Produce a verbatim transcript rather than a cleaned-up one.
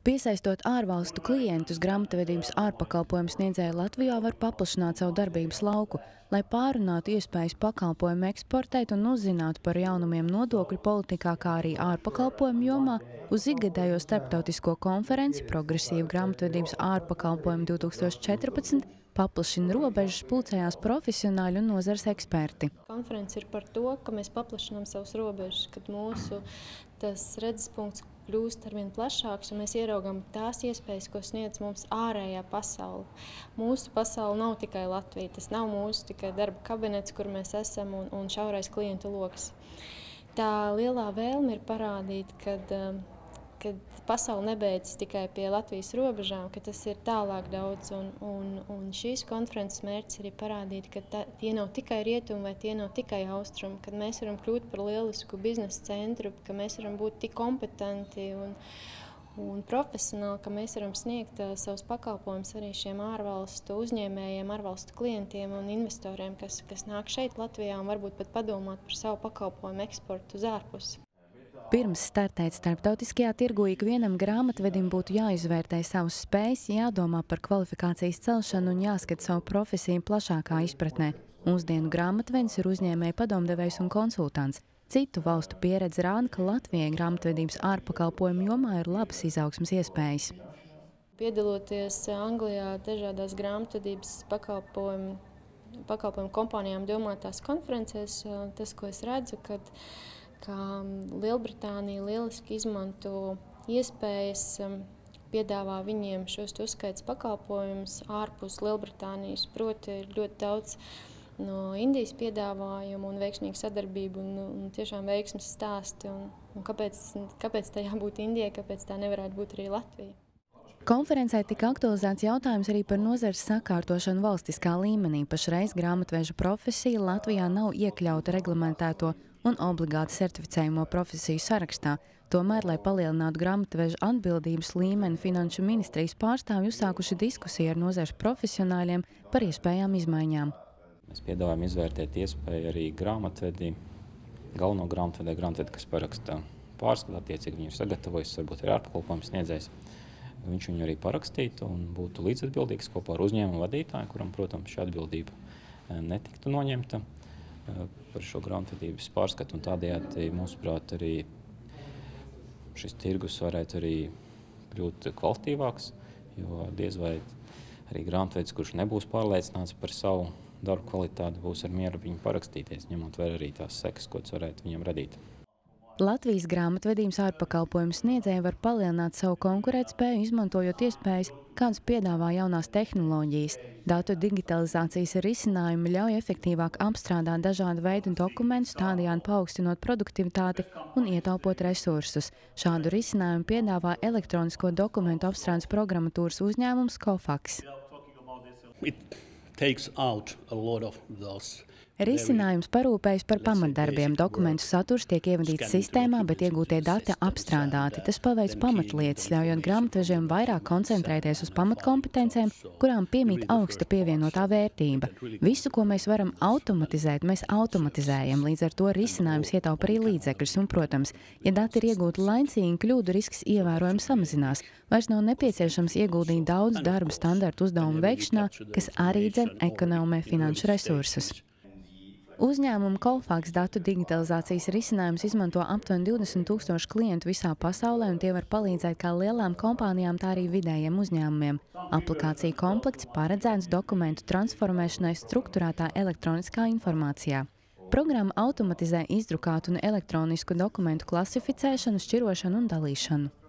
Piesaistot ārvalstu klientus, grāmatvedības ārpakalpojumu sniedzēji Latvijā var paplašināt savu darbības lauku, lai pārunātu iespējas pakalpojumu eksportēt un uzzinātu par jaunumiem nodokļu politikā, kā arī ārpakalpojumu jomā. Uz ikgadējo starptautisko konferenci Progresīva grāmatvedības ārpakalpojumu divi tūkstoši četrpadsmit paplašina robežas, pulcējās profesionāļi un nozares eksperti. Konference ir par to, ka mēs paplašinām savus robežas, kad mūsu tas redzes punkts kļūst arvien plašāks, un mēs ieraugām tās iespējas, ko sniedz mums ārējā pasaule. Mūsu pasaule nav tikai Latvija, tas nav mūsu tikai darba kabinets, kur mēs esam, un, un šaurais klientu loks. Tā lielā vēlme ir parādīt, kad, kad pasaule nebeidzas tikai pie Latvijas robežām, ka tas ir tālāk daudz, un, un, un šīs konferences mērķis arī parādīt, ka tā, tie nav tikai rietumi vai tie nav tikai austrumi, kad mēs varam kļūt par lielisku biznesa centru, ka mēs varam būt tik kompetenti un, un profesionāli, ka mēs varam sniegt uh, savus pakalpojumus arī šiem ārvalstu uzņēmējiem, ārvalstu klientiem un investoriem, kas, kas nāk šeit Latvijā un varbūt pat padomāt par savu pakalpojumu eksportu uz ārpusi. Pirms startēt starptautiskajā tirgu ikvienam grāmatvedim būtu jāizvērtē savas spējas, jādomā par kvalifikācijas celšanu un jāskat savu profesiju plašākā izpratnē. Mūsdienu grāmatvedis ir uzņēmēja padomdevējs un konsultants. Citu valstu pieredze rāda, ka Latvijai grāmatvedības ārpakalpojumu jomā ir labas izaugsmes iespējas. Piedaloties Anglijā dažādās grāmatvedības pakalpojumu, pakalpojumu kompānijām domātās konferencēs, tas, ko es redzu, kad ka Lielbritānija lieliski izmanto iespējas, piedāvā viņiem šos uzskaites pakalpojumus ārpus Lielbritānijas. Proti ir ļoti daudz no Indijas piedāvājumu un veiksmīgu sadarbību un, un tiešām veiksmes stāsti. Un, un kāpēc, kāpēc tā jābūt Indijai, kāpēc tā nevarētu būt arī Latvija? Konferencē tika aktualizēts jautājums arī par nozares sakārtošanu valstiskā līmenī. Pašreiz grāmatveža profesija Latvijā nav iekļauta reglamentēto un obligāti certificējumo profesiju sarakstā. Tomēr, lai palielinātu grāmatveža atbildības līmeni, Finanšu ministrijas pārstāvji uzsākuši diskusiju ar nozares profesionāļiem par iespējām izmaiņām. Mēs piedāvājam izvērtēt iespēju arī grāmatvedi, galveno grāmatvedi, grāmatvedi, kas paraksta pārskatu, attiecīgi viņu ir sagatavojis, varbūt ir ārpakalpojumu sniedzējs. Viņš viņu arī parakstītu un būtu līdzatbildīgs kopā ar uzņēmumu vadītāju, kuram, protams, šī atbildība netiktu noņemta par šo grāmatvedības pārskatu, un tādējādi, mūsuprāt, arī šis tirgus varētu arī kļūt kvalitīvāks, jo diez vai arī grāmatvedis, kurš nebūs pārliecināts par savu darbu kvalitāti, būs ar mieru viņu parakstīties, ņemot vērā arī tās sekas, ko tas varētu viņam radīt. Latvijas grāmatvedības ārpakalpojumu sniedzēji var palielināt savu konkurētspēju, izmantojot iespējas, kādas piedāvā jaunās tehnoloģijas. Datu digitalizācijas risinājumi ļauj efektīvāk apstrādāt dažādu veidu dokumentus, tādējādi paaugstinot produktivitāti un ietaupot resursus. Šādu risinājumu piedāvā elektronisko dokumentu apstrādes programmatūras uzņēmums Cofax. Risinājums parūpējas par pamatdarbiem. Dokumentu saturs tiek ievadīts sistēmā, bet iegūtie dati apstrādāti. Tas paveic pamatlietas, ļaujot grāmatvežiem vairāk koncentrēties uz pamatkompetencēm, kurām piemīt augsta pievienotā vērtība. Visu, ko mēs varam automatizēt, mēs automatizējam, līdz ar to risinājums ietaupa arī līdzekļus. Un, protams, ja dati ir iegūti laicīgi, kļūdu risks ievērojami samazinās. Vairs nav nepieciešams ieguldīt daudz darba standartu uzdevumu veikšanā, kas arī dzen ekonomē finanšu resursus. Uzņēmuma Cofax datu digitalizācijas risinājums izmanto aptuveni divdesmit tūkstoši klientu visā pasaulē, un tie var palīdzēt kā lielām kompānijām, tā arī vidējiem uzņēmumiem. Aplikācija komplekts paredzēts dokumentu transformēšanai strukturētā elektroniskā informācijā. Programma automatizē izdrukātu un elektronisku dokumentu klasificēšanu, šķirošanu un dalīšanu.